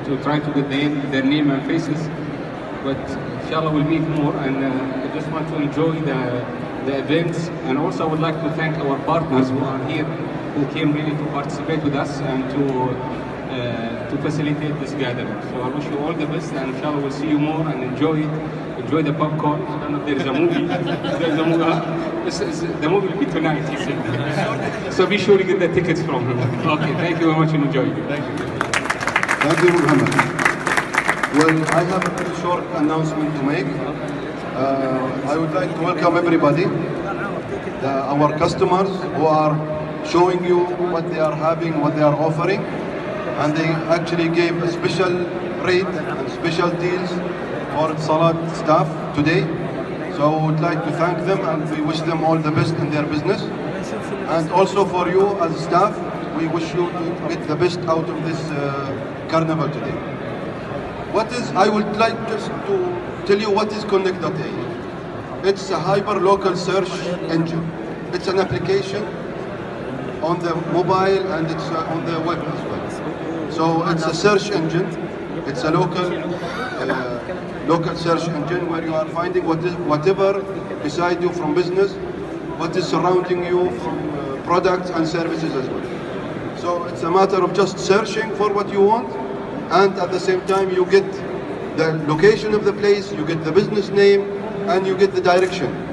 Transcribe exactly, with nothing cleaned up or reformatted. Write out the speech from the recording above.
to try to get their, their name and faces. But inshallah we'll meet more, and uh, I just want to enjoy the, the events. And also I would like to thank our partners who are here, who came really to participate with us and to uh, to facilitate this gathering. So I wish you all the best, and inshallah we'll see you more and enjoy it. Enjoy the popcorn. I don't know if there's a movie. There's a movie. Uh, it's, it's, the movie will be tonight, he said. So be sure to get the tickets from him. Okay, thank you very much and enjoy. Thank you. Thank you, Muhammad. Well, I have a very short announcement to make. Uh, I would like to welcome everybody, the, our customers who are showing you what they are having, what they are offering, and they actually gave a special rate and special deals for Salat staff today. So I would like to thank them, and we wish them all the best in their business. And also for you as staff, we wish you to get the best out of this uh, carnival today. What is, I would like just to tell you what is Connect dot A E. It's a hyper-local search engine. It's an application on the mobile, and it's uh, on the web as well. So it's a search engine. It's a local uh, local search engine where you are finding what is, whatever beside you from business, what is surrounding you from uh, products and services as well. So it's a matter of just searching for what you want, and at the same time you get the location of the place, you get the business name, and you get the direction.